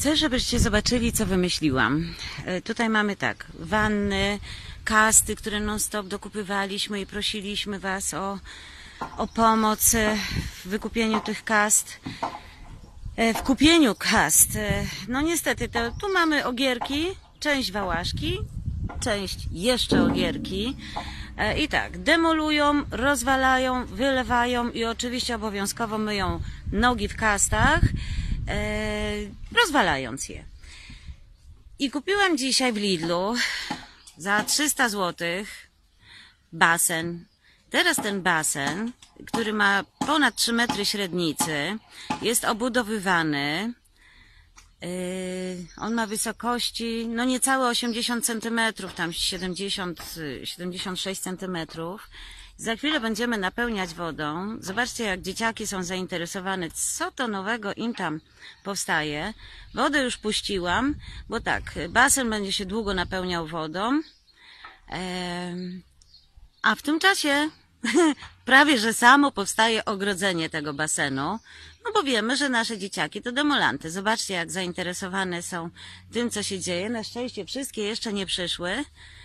Chcę, żebyście zobaczyli, co wymyśliłam. Tutaj mamy tak, wanny, kasty, które non-stop dokupywaliśmy i prosiliśmy Was o pomoc w wykupieniu tych kast. W kupieniu kast. No niestety, tu mamy ogierki, część wałaszki, część jeszcze ogierki. I tak, demolują, rozwalają, wylewają i oczywiście obowiązkowo myją nogi w kastach, rozwalając je. I kupiłam dzisiaj w Lidlu za 300 zł basen. Teraz ten basen, który ma ponad 3 metry średnicy, jest obudowywany. On ma wysokości, no niecałe 80 cm, tam 76 cm. Za chwilę będziemy napełniać wodą. Zobaczcie, jak dzieciaki są zainteresowane, co to nowego im tam powstaje. Wodę już puściłam, bo tak, basen będzie się długo napełniał wodą. A w tym czasie prawie że samo powstaje ogrodzenie tego basenu. No bo wiemy, że nasze dzieciaki to demolanty. Zobaczcie, jak zainteresowane są tym, co się dzieje. Na szczęście wszystkie jeszcze nie przyszły.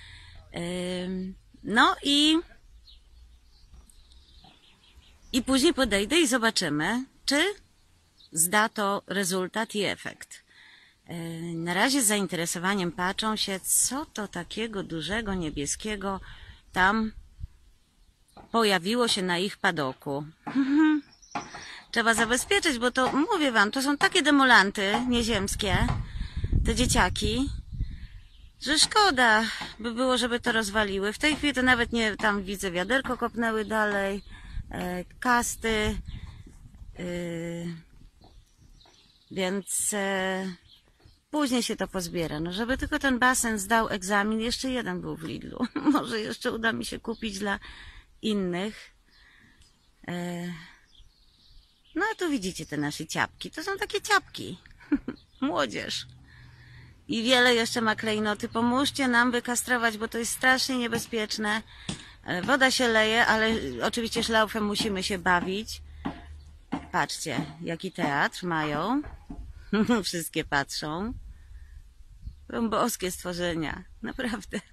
No i później podejdę i zobaczymy, czy zda to rezultat i efekt. Na razie z zainteresowaniem patrzą się, co to takiego dużego, niebieskiego tam pojawiło się na ich padoku. Trzeba zabezpieczyć, bo to, mówię wam, to są takie demolanty nieziemskie, te dzieciaki, że szkoda by było, żeby to rozwaliły. W tej chwili to nawet nie, tam widzę, wiaderko kopnęły dalej, kasty, więc później się to pozbiera. No, żeby tylko ten basen zdał egzamin, jeszcze jeden był w Lidlu. Może jeszcze uda mi się kupić dla innych. No a tu widzicie te nasze ciapki. To są takie ciapki. Młodzież. I wiele jeszcze ma klejnoty. Pomóżcie nam wykastrować, bo to jest strasznie niebezpieczne. Woda się leje, ale oczywiście szlaufem musimy się bawić. Patrzcie, jaki teatr mają. Wszystkie patrzą. Są boskie stworzenia. Naprawdę.